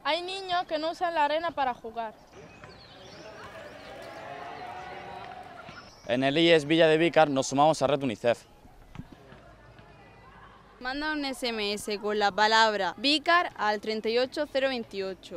Hay niños que no usan la arena para jugar. En el IES Villa de Vícar nos sumamos a Red UNICEF. Manda un SMS con la palabra Vícar al 38028.